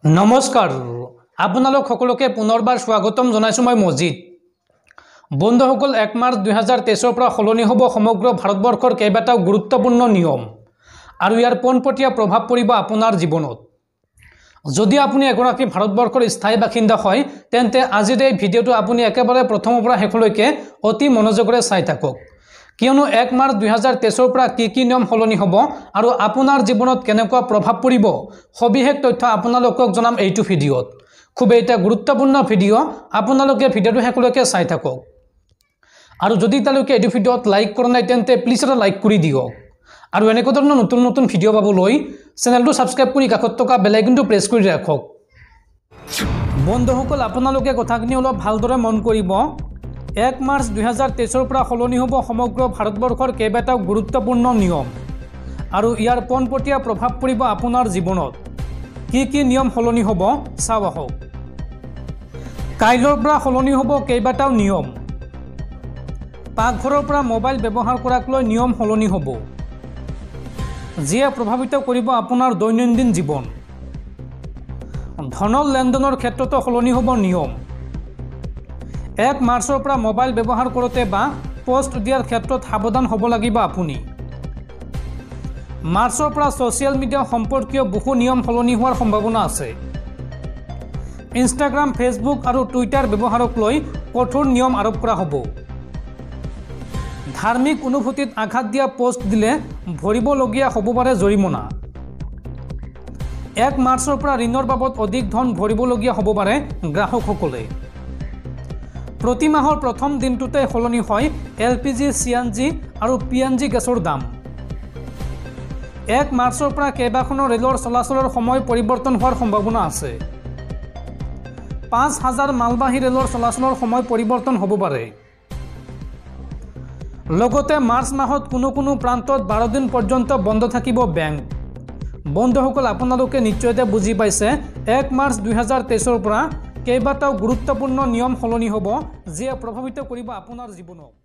নমস্কাৰ আপোনালোক সকলোকে পুনৰবাৰ স্বাগতম জনাইছো মই মজিদ বন্ধুসকল 1 মাৰ্চ 2023 পৰা সলনি হ'ব সমগ্ৰ ভাৰতবৰ্ষৰ কেইবাটাও গুৰুত্বপূৰ্ণ নিয়ম আৰু ইয়াৰ পোনপটীয়া প্ৰভাৱ পৰিব আপোনাৰ জীৱনত যদি আপুনি এগৰাকী ভাৰতবৰ্ষৰ স্থায়ী বাসিন্দা হয় তেন্তে আজিৰ এই ভিডিঅটো আপুনি একেবাৰে প্ৰথমৰ পৰা শেষলৈকে অতি মনোযোগেৰে চাই থাকক কিয়নো 1 মাৰ্চ 2023 পৰা কি নিয়ম সলনি হ'ব আৰু আপোনাৰ জীৱনত কেনেকুৱা প্ৰভাৱ পৰিব সবিশেষ তথ্য আপোনালোকক জনাম এইটো ভিডিঅত খুব এটা গুৰুত্বপূৰ্ণ ভিডিঅ আপোনালোকে ভিডিঅটো শেষলৈকে চাই থাকক আৰু যদি তালৈকে এই ভিডিঅত লাইক কৰা নাই তেন্তে প্লিজ এটা লাইক কৰি দিয়ক আৰু এনেকুৱা ধৰণৰ নতুন নতুন ভিডিঅ পাবলৈ চেনেলটো সাবস্ক্ৰাইব কৰি কাষত থকা বেল আইকনটো প্ৰেছ কৰি ৰাখক বন্ধুসকল আপোনালোকে কথাখিনি অলপ ভালদৰে মন কৰিব 1 মাৰ্চ 2023 পৰা সলনি হ'ব সমগ্ৰ ভাৰতবৰ্ষৰ কেইবাটাও গুৰুত্বপূৰ্ণ নিয়ম আৰু ইয়াৰ পোনপটীয়া প্ৰভাৱ পৰিব আপোনাৰ জীৱনত কি নিয়ম সলনি হ'ব চাও আহক কাইলৰ পৰা সলনি হ'ব কেইবাটাও নিয়ম পাকঘৰৰ পৰা মোবাইল ব্যৱহাৰ কৰাক লৈ নিয়ম সলনি হ'ব যিয়ে প্ৰভাৱিত কৰিব আপোনাৰ দৈনন্দিন জীৱন ধনৰ লেনদেনৰ ক্ষেত্ৰতো সলনি হ'ব নিয়ম 1 মাৰ্চৰ পৰা মোবাইল ব্যৱহাৰ কৰোঁতে বা পোষ্ট দিয়াৰ ক্ষেত্ৰত সাৱধান হ'ব লাগিব আপুনি মাৰ্চৰ পৰা সোশ্যাল মিডিয়া সম্পৰ্কীয় বহু নিয়ম সলনি হোৱাৰ সম্ভাৱনা আছে ইনষ্টাগ্ৰাম ফেচবুক আৰু টুইটাৰ ব্যৱহাৰক লৈ কঠোৰ নিয়ম আৰোপ কৰা হ'ব ধাৰ্মিক অনুভূতিত আঘাত দিয়া পোষ্ট দিলে ভৰিবলগীয়া হ'ব পাৰে জৰিমনা 1 মাৰ্চৰ পৰা ঋণৰ বাবদ অধিক ধন ভৰিবলগীয়া হ'ব পাৰে গ্ৰাহকসকলে প্ৰতি মাহৰ প্ৰথম দিনটোতে সলনি হয় এলপিজি সিএনজি আৰু পিএনজি গেছৰ দাম 1 মাৰ্চৰ পৰা কেইবাখনো ৰেলৰ চলাচলৰ সময় পৰিৱৰ্তন হোৱাৰ সম্ভাৱনা আছে 5000 মালবাহী ৰেলৰ চলাচলৰ সময় পৰিৱৰ্তন হ'ব পাৰে লগতে মাৰ্চ মাহত কোনো প্ৰান্তত 12 দিন পৰ্যন্ত বন্ধ থাকিব বেংক বন্ধুসকল আপোনালোকে নিশ্চয়তে বুজি পাইছে 1 মাৰ্চ 2023 পৰা কেইবাটাও গুৰুত্বপূৰ্ণ নিয়ম সলনি হ'ব যিয়ে প্ৰভাৱিত কৰিব আপোনাৰ জীৱনক